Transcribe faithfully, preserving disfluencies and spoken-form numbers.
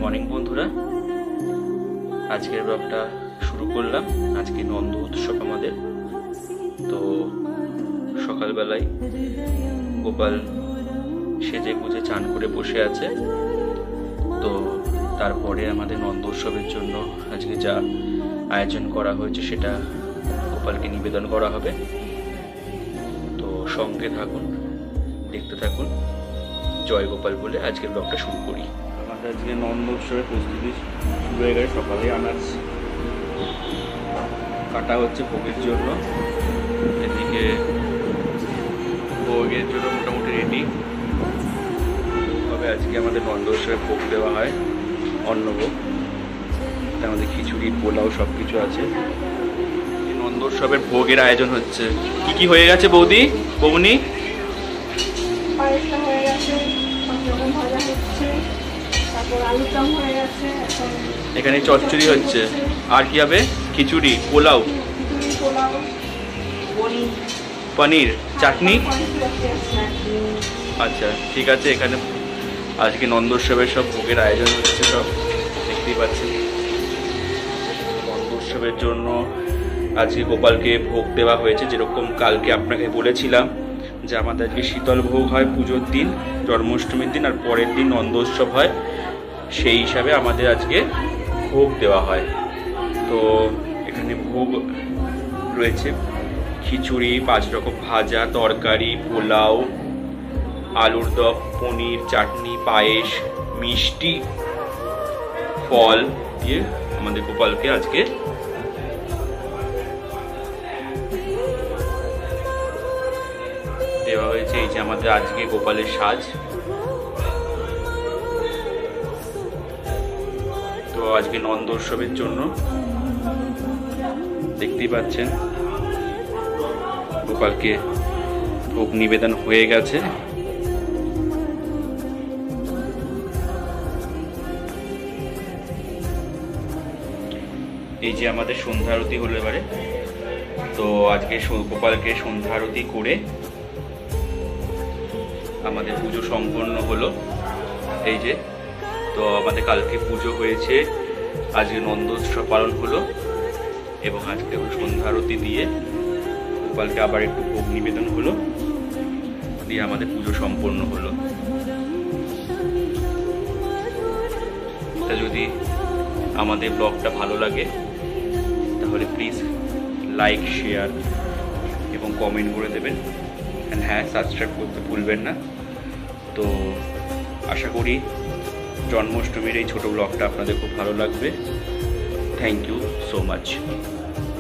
Morning বন্ধুরা, আজকের ব্লগটা শুরু করলাম। আজকে নন্দ উৎসব আমাদের। তো সকালবেলায় গোপাল সেজে গুজে চান করে বসে আছে। তো তারপরে আমাদের নন্দ উৎসবের জন্য আজকে যা আয়োজন করা হয়েছে সেটা গোপালকে নিবেদন করা হবে। তো সঙ্গে থাকুন, দেখতে থাকুন। জয় গোপাল বলে আজকের ব্লগটা শুরু করি। আমাদের আজকে নন্দ উৎসবের প্রস্তুতি শুরু হয়ে গেছে। সকালে আনাজ কাটা হচ্ছে ভোগের জন্য। এদিকে ভোগের জন্য মোটামুটি রেডি। তবে আজকে আমাদের নন্দ উৎসবে ভোগ দেওয়া হয় অন্নভোগ। আমাদের খিচুড়ি, পোলাও সব কিছু আছে। নন্দ উৎসবের ভোগের আয়োজন হচ্ছে। কি কি হয়ে গেছে বৌদি, বৌনি? এখানে চচ্চড়ি হচ্ছে। আর কি হবে? খিচুড়ি, পোলাও, পনির, চাটনি। আচ্ছা ঠিক আছে। এখানে আজকে নন্দ উৎসবের সব ভোগের আয়োজন হচ্ছে, সব দেখতেই পাচ্ছেন। নন্দ উৎসবের জন্য আজকে গোপালকে ভোগ দেওয়া হয়েছে। যেরকম কালকে আপনাকে বলেছিলাম যে আমাদের আজকে শীতল ভোগ হয় পুজোর দিন, জন্মাষ্টমীর দিন, আর পরের দিন নন্দ উৎসব হয়। সেই হিসাবে আমাদের আজকে ভোগ দেওয়া হয়। তো এখানে ভোগ রয়েছে খিচুড়ি, পাঁচ রকম ভাজা, তরকারি, পোলাও, আলুর দম, পনির, চাটনি, পায়েস, মিষ্টি, ফল দিয়ে আমাদের গোপালকে আজকে দেওয়া হয়েছে। এই যে আমাদের আজকে গোপালের সাজ। তো আজকে নন্দ উৎসবের জন্য দেখতেই পাচ্ছেন গোপালকে ভোগ নিবেদন হয়ে গেছে। এই যে আমাদের সন্ধ্যা আরতি হলো এবারে। তো আজকে গোপালকে সন্ধ্যা আরতি করে আমাদের পুজো সম্পন্ন হলো। এই যে, তো আমাদের কালকে পুজো হয়েছে, আজকে নন্দ উৎসব পালন হলো এবং আজকে সন্ধ্যা আরতি দিয়ে গোপালকে আবার একটু ভোগ নিবেদন হলো, দিয়ে আমাদের পুজো সম্পন্ন হলো। তা যদি আমাদের ব্লগটা ভালো লাগে তাহলে প্লিজ লাইক, শেয়ার এবং কমেন্ট করে দেবেন। অ্যান্ড হ্যাঁ, সাবস্ক্রাইব করতে ভুলবেন না। তো আশা করি জন্মাষ্টমীর এই ছোটো ব্লগটা আপনাদের খুব ভালো লাগবে। Thank you so much.